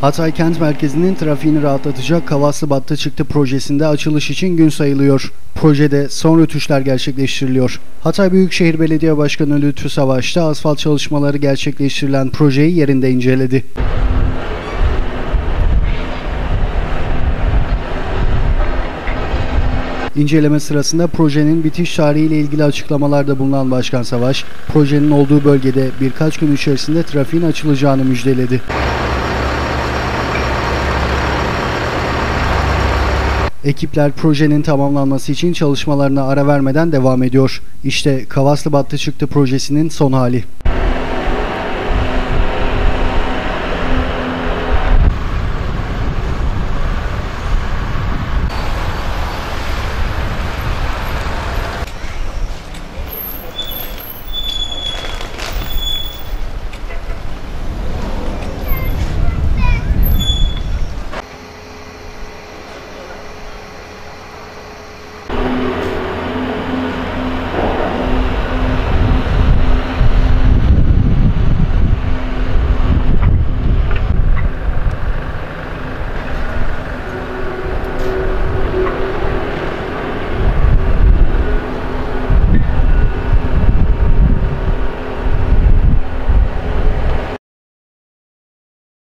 Hatay kent merkezinin trafiğini rahatlatacak Kavaslı Battı Çıktı projesinde açılış için gün sayılıyor. Projede son rötuşlar gerçekleştiriliyor. Hatay Büyükşehir Belediye Başkanı Lütfü Savaş da asfalt çalışmaları gerçekleştirilen projeyi yerinde inceledi. İnceleme sırasında projenin bitiş tarihiyle ilgili açıklamalarda bulunan Başkan Savaş, projenin olduğu bölgede birkaç gün içerisinde trafiğin açılacağını müjdeledi. Ekipler projenin tamamlanması için çalışmalarına ara vermeden devam ediyor. İşte Kavaslı Battı Çıktı projesinin son hali.